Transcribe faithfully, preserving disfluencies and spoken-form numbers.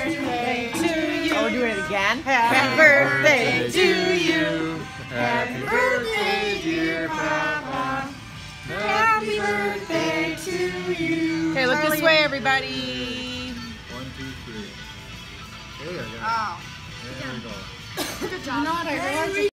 birthday to you. Oh, we're doing it again? Happy birthday to you. Happy birthday, dear Papa. Happy birthday to you. Okay, look this way, everybody. One, two, three. There you go. Oh. There we go. Good job. Not, I realized